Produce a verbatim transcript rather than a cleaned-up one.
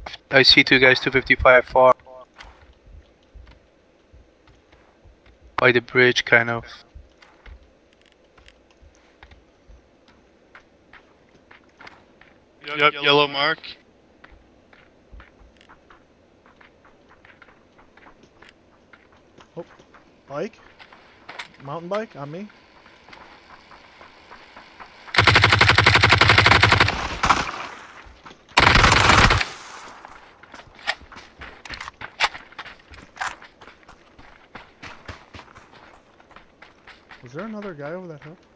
I see two guys, two fifty-five far. By the bridge, kind of. Yep, yep, yellow mark. Oh, bike? Mountain bike on me? Was there another guy over that hill?